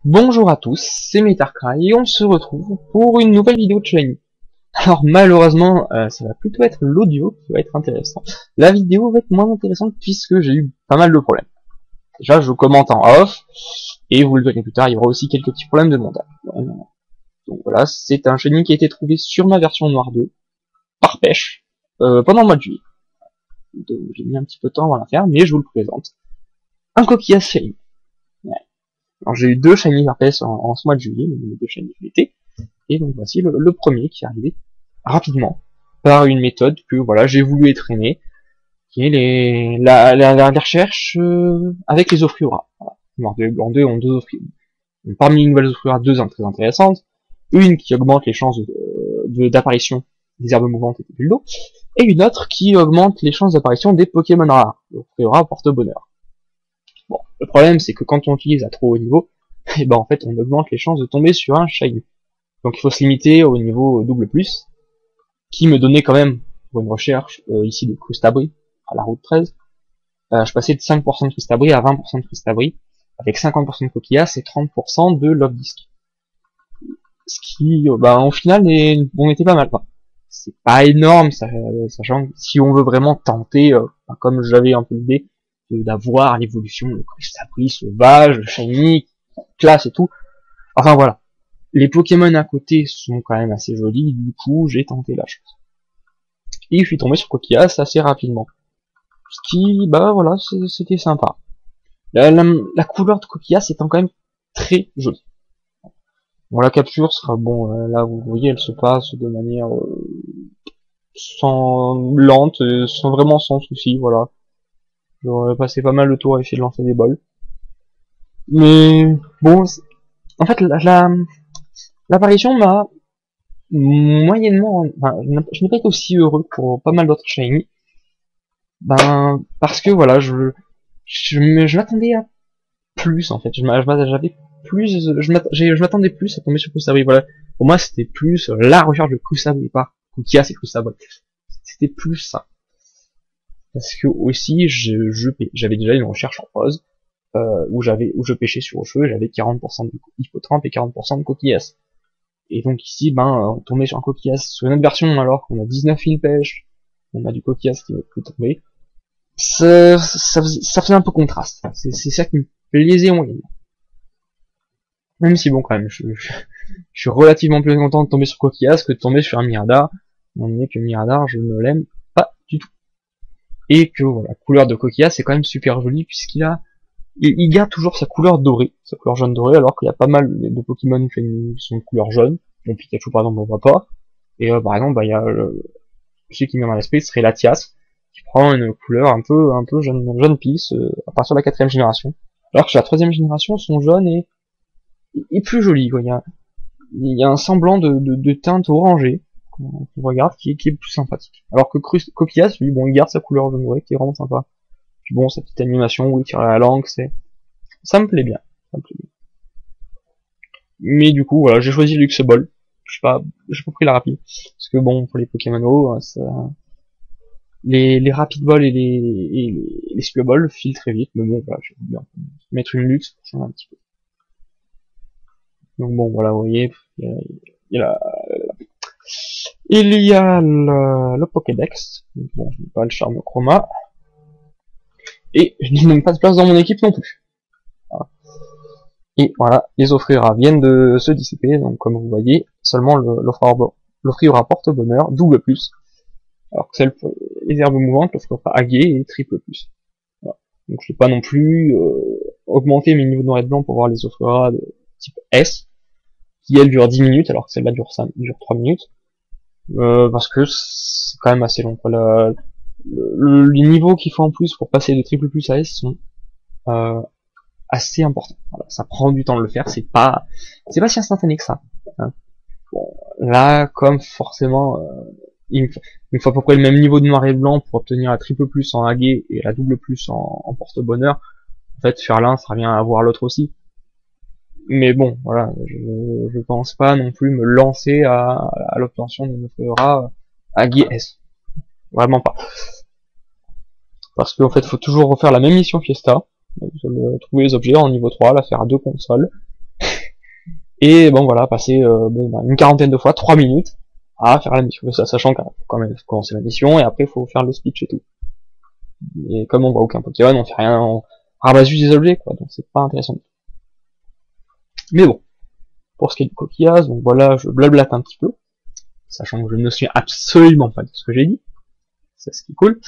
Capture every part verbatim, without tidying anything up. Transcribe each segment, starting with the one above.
Bonjour à tous, c'est Metarcry et on se retrouve pour une nouvelle vidéo de Shiny. Alors malheureusement, euh, ça va plutôt être l'audio qui va être intéressant. La vidéo va être moins intéressante puisque j'ai eu pas mal de problèmes. Déjà, je commente en off, et vous le verrez plus tard, il y aura aussi quelques petits problèmes de montage. Donc voilà, c'est un Shiny qui a été trouvé sur ma version Noire deux, par pêche, euh, pendant le mois de juillet. J'ai mis un petit peu de temps avant la faire, mais je vous le présente. Un coquillage Shiny. Alors j'ai eu deux Shiny R P S en, en ce mois de juillet, les deux Shiny de l'été, et donc voici le, le premier qui est arrivé rapidement par une méthode que voilà j'ai voulu étraîner, qui est les la, la, la, la recherche euh, avec les Ophiura. Voilà. Noir deux et Blanc deux ont deux Ophiura. Parmi les nouvelles Ophiura, deux très intéressantes, une qui augmente les chances d'apparition de, de, des herbes mouvantes et des bulles d'eau, et une autre qui augmente les chances d'apparition des Pokémon rares. Ophiura porte-bonheur. Bon, le problème c'est que quand on utilise à trop haut niveau, et ben en fait on augmente les chances de tomber sur un Shiny. Donc il faut se limiter au niveau double plus, qui me donnait quand même, pour une recherche, euh, ici de Crustabri, à la route treize, euh, je passais de cinq pour cent de Crustabri à vingt pour cent de Crustabri, avec cinquante pour cent de Coquillas et trente pour cent de Love-Disc. Ce qui, euh, bah, au final, est, on était pas mal, quoi. C'est pas énorme, ça, euh, sachant que si on veut vraiment tenter, euh, bah, comme j'avais un peu l'idée, d'avoir l'évolution de Crustabri sauvage, Shiny, classe et tout. Enfin voilà. Les Pokémon à côté sont quand même assez jolis, du coup j'ai tenté la chose. Et je suis tombé sur Coquillas assez rapidement. Ce qui, bah voilà, c'était sympa. La, la, la couleur de Coquillas étant quand même très jolie. Bon, la capture sera, bon, là vous voyez, elle se passe de manière euh, sans lente, sans vraiment sans souci, voilà. J'aurais passé pas mal de tours à essayer de lancer des bols. Mais bon, en fait, la, la l'apparition m'a moyennement, enfin, je n'ai pas été aussi heureux pour pas mal d'autres Shiny. Ben, parce que voilà, je, je, je m'attendais à plus, en fait. J'avais plus, je m'attendais plus à tomber sur Crustabri. Voilà. Pour moi, c'était plus la recherche de Crustabri, pas Coquillas et Crustabri. C'était plus ça. Parce que aussi, je, je, j'avais déjà une recherche en pause, euh, où j'avais, où je pêchais sur le cheveu, j'avais quarante pour cent de Hippotrampe et quarante pour cent de Coquillas. Et donc ici, ben, on tombait sur un Coquillas sur une autre version, alors qu'on a dix-neuf mille pêches, on a du Coquillas qui ne peut plus tomber. Ça, ça, faisait, ça faisait un peu contraste. C'est, c'est ça qui me plaisait moyennement. Même si bon, quand même, je, je, je suis relativement plus content de tomber sur Coquillas que de tomber sur un Miradar. On est que Miradar, je ne l'aime pas du tout. Et que voilà, la couleur de Coquillas c'est quand même super joli puisqu'il a, il, il garde toujours sa couleur dorée, sa couleur jaune dorée, alors qu'il y a pas mal de Pokémon qui sont de couleur jaune. Bon, Pikachu par exemple on voit pas. Et euh, par exemple, bah il y a le, celui qui me vient à l'esprit serait Latias, qui prend une couleur un peu un peu jaune jaune pisse euh, à partir de la quatrième génération. Alors que chez la troisième génération, son jaune est, est plus joli, quoi. Il y a, il y a un semblant de, de, de teinte orangée qu'on regarde qui est, qui est plus sympathique. Alors que Coquillas, lui, bon, il garde sa couleur jaune dorée qui est vraiment sympa. Puis bon, sa petite animation où il tire à la langue, c'est, ça me plaît bien, ça me plaît bien. Mais du coup, voilà, j'ai choisi Luxe Ball. Je sais pas, j'ai pas pris la rapide. Parce que bon, pour les Pokémon, ça, les, les Rapid Ball et les, et les, les Scue Ball filent très vite, mais bon, voilà, j'ai voulu mettre une Luxe pour changer un petit peu. Donc bon, voilà, vous voyez, il y a, il y a la, il y a le, le Pokédex. Bon, je n'ai pas le charme chroma. Et je n'ai même pas de place dans mon équipe non plus. Voilà. Et voilà, les Ophiura viennent de se dissiper, donc comme vous voyez, seulement l'Ophiura porte-bonheur, double plus. Alors que celle pour les herbes mouvantes, l'Ophiura agué et triple plus. Voilà. Donc je n'ai pas non plus euh, augmenté mes niveaux de noir et de blanc pour voir les Ophiura de type S, qui elle dure dix minutes, alors que celle-là dure, dure trois minutes. Euh, parce que c'est quand même assez long. Le, le, les niveaux qu'il faut en plus pour passer de triple plus à S sont euh, assez importants. Voilà, ça prend du temps de le faire, c'est pas c'est pas si instantané que ça. Hein. Bon, là, comme forcément, euh, il, il faut à peu près le même niveau de noir et blanc pour obtenir la triple plus en aguet et la double plus en, en porte-bonheur. En fait, faire l'un, ça revient à avoir l'autre aussi. Mais bon, voilà, je, je pense pas non plus me lancer à, à l'obtention d'une Ophiura à Guy S. Vraiment pas. Parce qu'en fait, faut toujours refaire la même mission Fiesta. Donc, trouver les objets en niveau trois, la faire à deux consoles. Et bon voilà, passer euh, bon, bah, une quarantaine de fois, trois minutes, à faire la mission, ça, sachant qu'il faut quand même commencer la mission, et après il faut faire le speech et tout. Et comme on voit aucun Pokémon, on fait rien, on ramasse juste des objets, quoi, donc c'est pas intéressant. Mais bon, pour ce qui est du coquillage, donc voilà, je blablate un petit peu, sachant que je ne me souviens absolument pas de ce que j'ai dit, c'est ce qui est cool.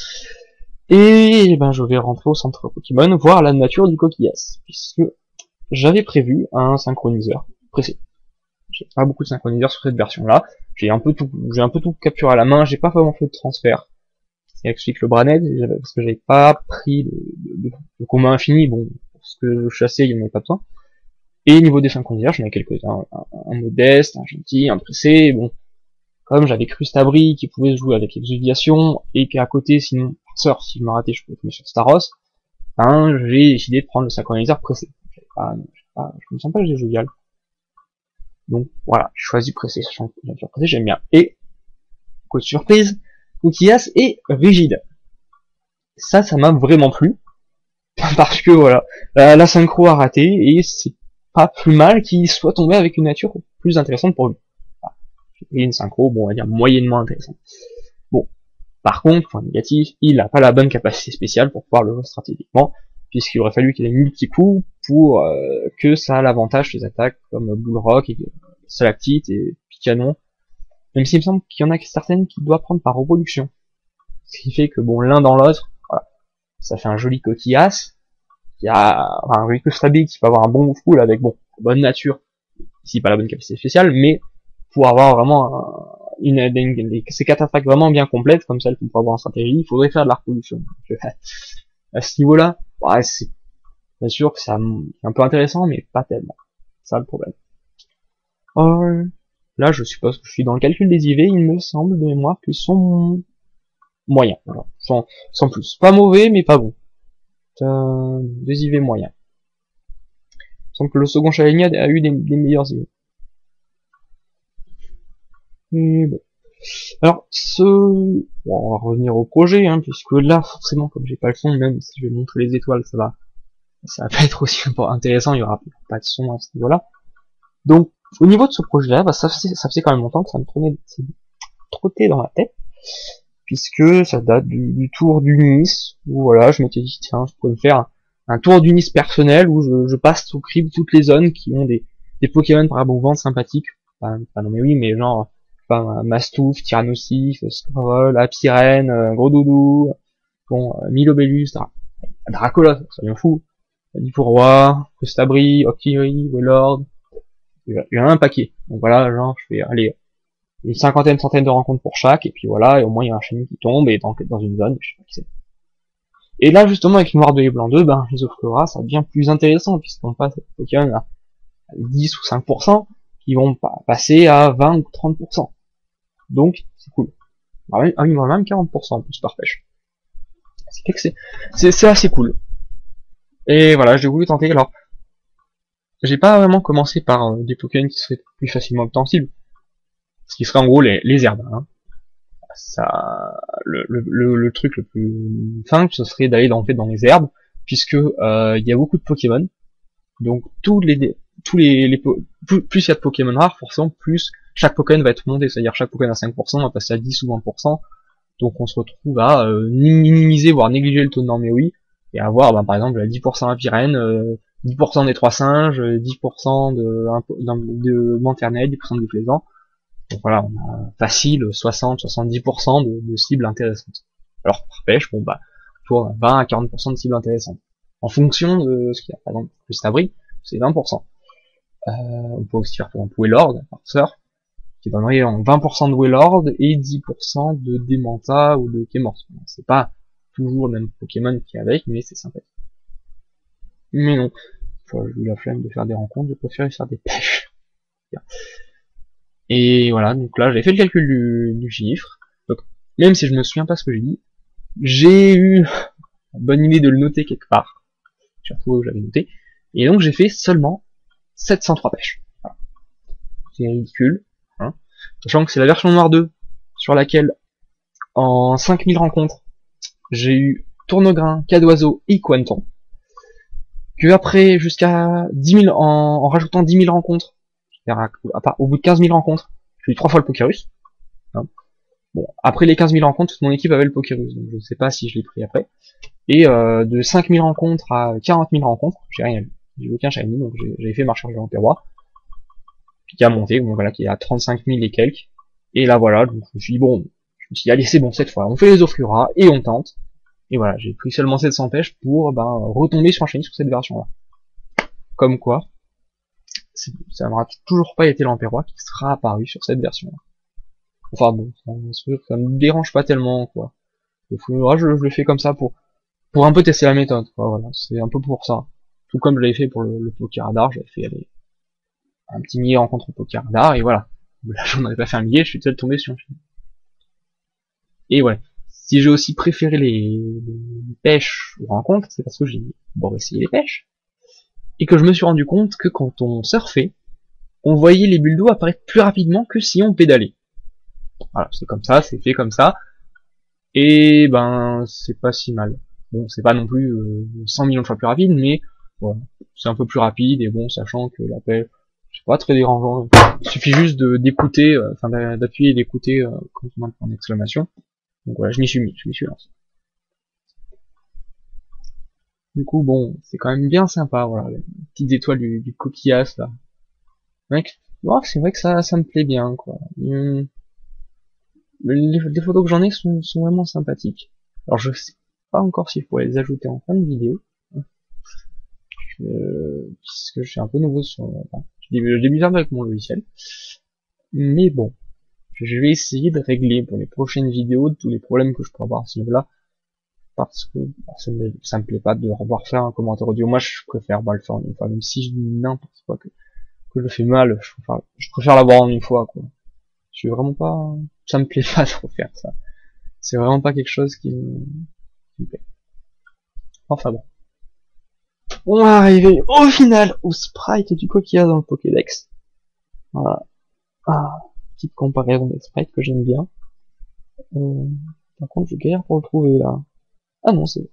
Et ben je vais rentrer au centre Pokémon, voir la nature du coquillage, puisque j'avais prévu un synchroniseur précis. J'ai pas beaucoup de synchroniseurs sur cette version-là, j'ai un peu tout, j'ai un peu tout capturé à la main, j'ai pas vraiment fait de transfert. Ça explique le Branet, parce que j'avais pas pris le, le, le commun infini, bon, parce que je chassais, il y en avait pas besoin. Et niveau des synchroniseurs, j'en ai quelques-uns, un, un, un modeste, un gentil, un pressé, bon. Comme j'avais cru Stabri qui pouvait jouer avec Exuviation, et qu'à côté, sinon, Sœur, si je me ratais, je pouvais tomber sur Staros, hein, j'ai décidé de prendre le synchroniseur pressé. Pas, pas, je me sens pas jovial. Donc, voilà, j'ai choisi pressé, sachant que la pressé, j'aime bien. Et, coup de surprise, Coquillas est rigide. Ça, ça m'a vraiment plu. Parce que voilà, la, la synchro a raté, et c'est pas plus mal qu'il soit tombé avec une nature plus intéressante pour lui. Voilà. J'ai pris une synchro, bon, on va dire moyennement intéressante. Bon. Par contre, point négatif, il n'a pas la bonne capacité spéciale pour pouvoir le jouer stratégiquement, puisqu'il aurait fallu qu'il ait multi-coups pour euh, que ça a l'avantage des attaques comme Bullrock, et Stalactite et Picanon. Même s'il me semble qu'il y en a certaines qui doivent prendre par reproduction. Ce qui fait que bon, l'un dans l'autre, voilà, ça fait un joli coquillasse. Il y a enfin, un joli Stabby qui peut avoir un bon move pool avec bon, bonne nature, ici pas la bonne capacité spéciale, mais pour avoir vraiment un, une, une, une, ces quatre attaques vraiment bien complètes, comme celles qu'on peut avoir en stratégie, il faudrait faire de la reproduction. Donc, à ce niveau-là, ouais, c'est bien sûr que c'est un peu intéressant, mais pas tellement. C'est ça le problème. Euh, là, je suppose que je suis dans le calcul des I V, il me semble de mémoire qu'ils sont moyens, voilà, sans, sans plus. Pas mauvais, mais pas bon. Euh, des I V moyens. Il me semble que le second Chalenia a eu des, des meilleurs I V. Et bon. Alors, ce... Bon, on va revenir au projet, hein, puisque là, forcément, comme j'ai pas le son, même si je vais montrer les étoiles, ça va, ça va pas être aussi intéressant, il y aura pas de son à ce niveau-là. Donc, au niveau de ce projet-là, bah, ça faisait, ça faisait quand même longtemps que ça me trottait, trottait dans la tête, puisque ça date du, du tour du Nice, où voilà, je m'étais dit, tiens, je pourrais me faire un, un tour du Nice personnel, où je, je passe au crible toutes les zones qui ont des, des Pokémon par exemple ventes sympathiques, enfin, pas non mais oui, mais genre, enfin, Mastouf, Tyrannosif, Squirrel, Apirène, euh, Gros Doudou, bon, euh, Milobellus, Dra Dracola, soyons fous, Difourroi, Stabri, Octillery, Wailord, il y en a un paquet. Donc voilà, genre, je fais, allez, une cinquantaine, centaine de rencontres pour chaque, et puis voilà, et au moins il y a un chenille qui tombe, et dans, dans une zone, je sais pas qui c'est. Et là, justement, avec Noir deux et Blanc deux, ben, les Offlora, ça devient plus intéressant, puisqu'on passe à Pokémon à dix ou cinq pour cent, qui vont passer à vingt ou trente pour cent. Donc, c'est cool. Ah oui, il y en a même quarante pour cent en plus par pêche. C'est c'est assez cool. Et voilà, j'ai voulu tenter, alors, j'ai pas vraiment commencé par euh, des Pokémon qui seraient plus facilement obtensibles. Ce qui serait en gros les, les herbes. Hein. Ça, le, le, le, le truc le plus simple, ce serait d'aller dans, en fait, dans les herbes, puisque euh, il y a beaucoup de Pokémon. Donc tous les tous les, les plus, plus il y a de Pokémon rares, forcément plus chaque Pokémon va être monté. C'est-à-dire chaque Pokémon à cinq pour cent va passer à dix ou vingt pour cent. Donc on se retrouve à euh, minimiser, voire négliger le taux de Norméoui, et avoir ben, par exemple dix pour cent à Pyrène, euh, dix pour cent des trois singes, dix pour cent de, de, de Manternet, dix pour cent des plaisants. Donc voilà, on a facile soixante à soixante-dix pour cent de, de cibles intéressantes. Alors par pêche, bon bah, pour vingt à quarante pour cent de cibles intéressantes. En fonction de ce qu'il y a, par exemple, le Stabri, c'est vingt pour cent. Euh, on peut aussi faire pour un Wailord, par sœur, qui donnerait en vingt pour cent de Wailord et dix pour cent de Demanta ou de Kémors. C'est pas toujours le même Pokémon qui est avec, mais c'est sympathique. Mais non, j'ai eu la flemme de faire des rencontres, je préfère faire des pêches. Et voilà, donc là j'ai fait le calcul du, du chiffre. Donc même si je me souviens pas ce que j'ai dit, j'ai eu la bonne idée de le noter quelque part. J'ai retrouvé où j'avais noté. Et donc j'ai fait seulement sept cent trois pêches. Voilà. C'est ridicule. Hein. Sachant que c'est la version Noir deux, sur laquelle en cinq mille rencontres, j'ai eu Tournegrain, Cadoiseau et Quanton. Que après, jusqu'à dix mille, en, en rajoutant dix mille rencontres, faire à, à part, au bout de quinze mille rencontres, j'ai eu trois fois le Pokerus. Hein. Bon, après les quinze mille rencontres, toute mon équipe avait le Pokerus, donc je ne sais pas si je l'ai pris après. Et euh, de cinq mille rencontres à quarante mille rencontres, j'ai rien eu. J'ai eu aucun shiny, donc j'avais fait ma charge de l'Empire qui a monté, bon voilà, qui est à trente-cinq mille et quelques. Et là voilà, donc je me suis dit bon, je me suis dit allez c'est bon cette fois, on fait les Offrura et on tente. Et voilà, j'ai pris seulement sept cents pêches pour ben retomber sur un shiny sur cette version là. Comme quoi, ça n'aura toujours pas été l'Empire qui sera apparu sur cette version là. Enfin bon, ça, ça me dérange pas tellement quoi. Le Offrura, je, je le fais comme ça pour pour un peu tester la méthode quoi, voilà, c'est un peu pour ça. Tout comme je l'avais fait pour le, le Poker Radar, j'avais fait allez, un petit millier rencontre au Poker Radar et voilà. Là j'en avais pas fait un millier, je suis seul tombé sur un shiny. Et ouais, si j'ai aussi préféré les, les pêches aux rencontres, c'est parce que j'ai bon essayé les pêches et que je me suis rendu compte que quand on surfait, on voyait les bulles d'eau apparaître plus rapidement que si on pédalait. Voilà, c'est comme ça, c'est fait comme ça, et ben c'est pas si mal. Bon, c'est pas non plus euh, cent millions de fois plus rapide, mais bon, c'est un peu plus rapide, et bon, sachant que la pêche, c'est pas très dérangeant. Il suffit juste de d'écouter, euh, enfin d'appuyer et d'écouter euh, quand on a un point d'exclamation. Donc voilà, je m'y suis mis, je m'y suis lancé. Du coup, bon, c'est quand même bien sympa, voilà, les petites étoiles du, du coquillage, là. Mec, oh, c'est vrai que ça, ça me plaît bien, quoi. Hum, les, les photos que j'en ai sont, sont vraiment sympathiques. Alors je sais pas encore s'il faut les ajouter en fin de vidéo. Euh, puisque je suis un peu nouveau sur, enfin, je débute avec mon logiciel. Mais bon, je vais essayer de régler pour les prochaines vidéos tous les problèmes que je peux avoir à ce niveau-là, parce que bah, ça, me, ça me plaît pas de revoir faire un commentaire audio. Moi, je préfère bah, le faire en une fois, même si je dis n'importe quoi que, que je fais mal, je préfère, je préfère l'avoir en une fois, quoi. Je suis vraiment pas, ça me plaît pas de refaire ça. C'est vraiment pas quelque chose qui me, qui me plaît. Enfin bon. On va arriver au final au sprite du coquillage dans le Pokédex. Voilà. Ah, petite comparaison des sprites que j'aime bien. Euh, par contre, je galère pour le trouver là. Ah non, c'est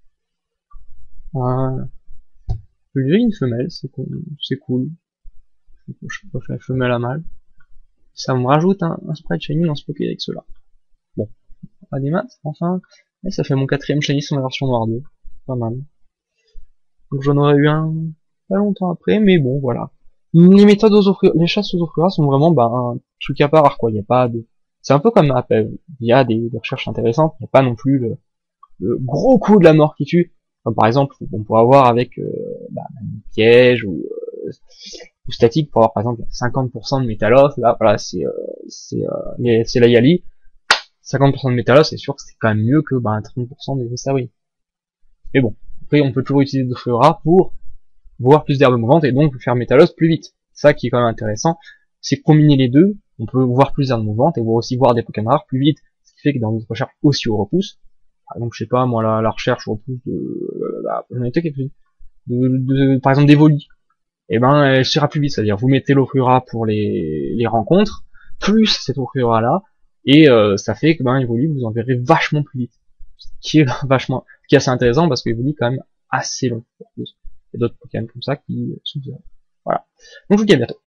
bon. Je lui ai une femelle, c'est cool. C'est cool. Je préfère la femelle à mâle. Ça me rajoute un, un sprite shiny dans ce Pokédex là. Bon, pas des maths, enfin. Et ça fait mon quatrième shiny sur la version noire deux. Pas mal. Donc j'en aurais eu un pas longtemps après, mais bon, voilà. Les méthodes aux offrir, les chasses aux offrira sont vraiment bah, un truc à part, quoi. Il y a pas de, c'est un peu comme Apple. Il y a des, des recherches intéressantes, il n'y a pas non plus le, le gros coup de la mort qui tue. Comme par exemple, on pourrait avoir avec euh, bah, un piège ou, euh, ou statique pour avoir par exemple cinquante pour cent de métallos. Là, voilà, c'est euh, c'est euh, c'est la Yali. cinquante pour cent de métallos, c'est sûr que c'est quand même mieux que bah, trente pour cent de Vestawi. Mais bon, après on peut toujours utiliser de Flora pour voir plus d'herbes mouvantes et donc faire Métalos plus vite. Ça qui est quand même intéressant, c'est combiner les deux, on peut voir plus d'herbes mouvantes et aussi voir des Pokémon rares plus vite, ce qui fait que dans notre recherche aussi au repousse, par exemple je sais pas moi la, la recherche au repousse de, euh, bah, j'en ai été quelques-unes, de, de, par exemple des volis, et ben elle sera plus vite, c'est-à-dire vous mettez l'Oflura pour les, les rencontres, plus cette Oflura là, et euh, ça fait que ben les volis vous en verrez vachement plus vite, ce qui est vachement, ce qui est assez intéressant parce que les volis quand même assez long pour plus. Et d'autres Pokémon comme ça qui sont... Voilà. Donc je vous dis à bientôt.